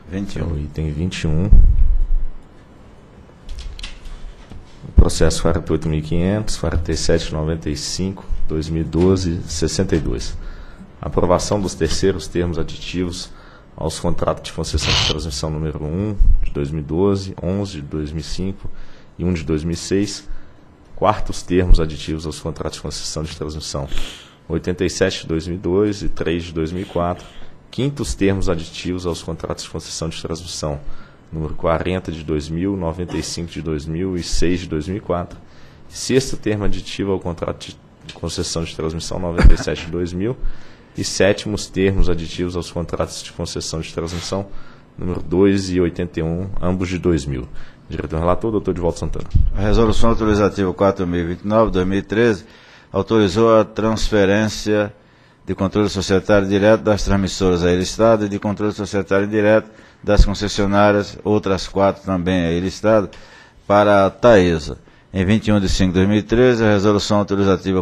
21. O item 21. O processo 48.500, 47.95, 2012, 62. Aprovação dos terceiros termos aditivos aos contratos de concessão de transmissão número 1 de 2012, 11 de 2005 e 1 de 2006. Quartos termos aditivos aos contratos de concessão de transmissão 87 de 2002 e 3 de 2004. Quintos termos aditivos aos contratos de concessão de transmissão número 40 de 2000, 95 de 2000 e 6 de 2004. Sexto termo aditivo ao contrato de concessão de transmissão 97 de 2000 e sétimos termos aditivos aos contratos de concessão de transmissão número 2 e 81, ambos de 2000. Diretor relator, doutor Edivaldo Santana. A resolução autorizativa 4.029/2013 autorizou a transferência de controle societário direto das transmissoras a ele Estado e de controle societário direto das concessionárias, outras 4 também a ele Estado, para a Taesa. Em 21 de 5 de 2013, a resolução autorizativa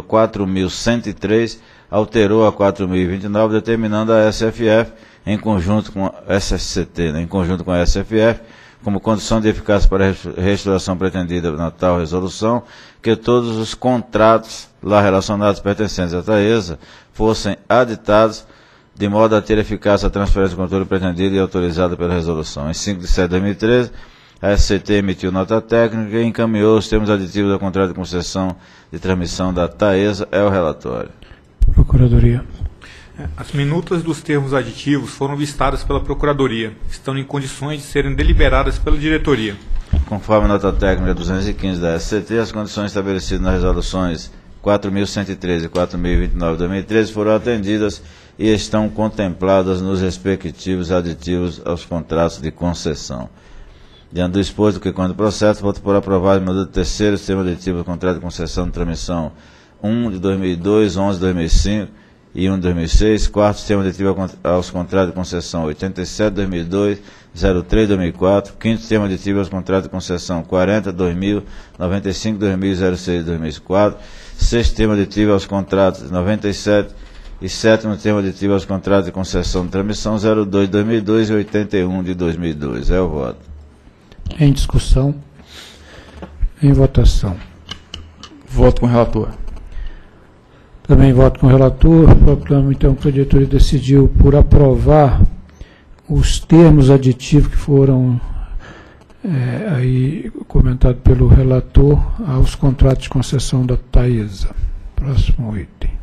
4.103 alterou a 4.029, determinando a SFF, em conjunto com a SSCT, em conjunto com a SFF, como condição de eficácia para a restauração pretendida na tal resolução, que todos os contratos lá relacionados pertencentes à Taesa fossem aditados de modo a ter eficácia a transferência de controle pretendida e autorizada pela resolução. Em 5 de 7 de 2013, a SCT emitiu nota técnica e encaminhou os termos aditivos ao contrato de concessão de transmissão da Taesa. É o relatório. Procuradoria. As minutas dos termos aditivos foram vistadas pela Procuradoria, estando em condições de serem deliberadas pela diretoria. Conforme a nota técnica 215 da SCT, as condições estabelecidas nas resoluções 4.113 e 4.029 de 2013 foram atendidas e estão contempladas nos respectivos aditivos aos contratos de concessão. Diante do exposto que quando o processo, voto por aprovado no minuto terceiro, termo aditivo ao contrato de concessão de transmissão 1 de 2002, 11 de 2005 e 1 de 2006, quarto termo aditivo aos contratos de concessão 87 de 2002, 03 de 2004, quinto termo aditivo aos contratos de concessão 40 de 2000, 95 de 2000 e 06 de 2004, sexto termo aditivo aos contratos de 97 e sétimo termo aditivo aos contratos de concessão de transmissão 02 de 2002 e 81 de 2002. É o voto. Em discussão. Em votação. Voto com o relator. Também voto com o relator. Proclamo, então, que a diretoria decidiu por aprovar os termos aditivos que foram aí comentados pelo relator aos contratos de concessão da Taesa. Próximo item.